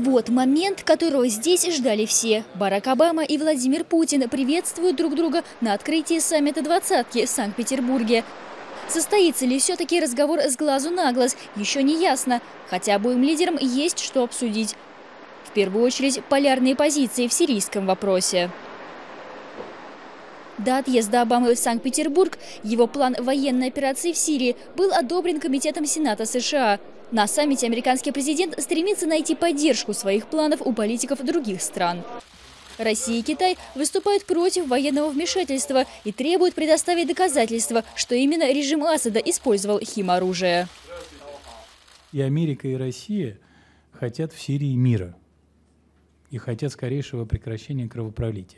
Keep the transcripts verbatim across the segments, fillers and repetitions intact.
Вот момент, которого здесь ждали все. Барак Обама и Владимир Путин приветствуют друг друга на открытии саммита двадцатки в Санкт-Петербурге. Состоится ли все-таки разговор с глазу на глаз, еще не ясно. Хотя обоим лидерам есть что обсудить. В первую очередь полярные позиции в сирийском вопросе. До отъезда Обамы в Санкт-Петербург его план военной операции в Сирии был одобрен Комитетом Сената США. На саммите американский президент стремится найти поддержку своих планов у политиков других стран. Россия и Китай выступают против военного вмешательства и требуют предоставить доказательства, что именно режим Асада использовал химоружие. И Америка, и Россия хотят в Сирии мира. И хотят скорейшего прекращения кровопролития.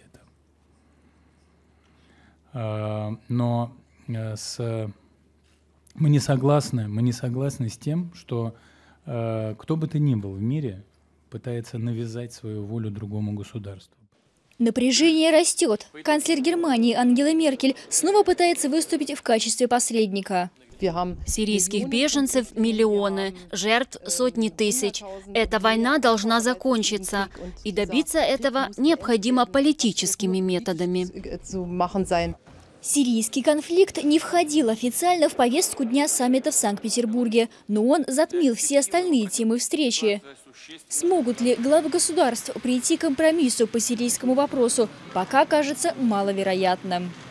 Но с... мы не согласны, мы не согласны с тем, что кто бы то ни был в мире пытается навязать свою волю другому государству. Напряжение растет. Канцлер Германии Ангела Меркель снова пытается выступить в качестве посредника. Сирийских беженцев миллионы, жертв сотни тысяч. Эта война должна закончиться, и добиться этого необходимо политическими методами. Сирийский конфликт не входил официально в повестку дня саммита в Санкт-Петербурге, но он затмил все остальные темы встречи. Смогут ли главы государств прийти к компромиссу по сирийскому вопросу, пока кажется маловероятным.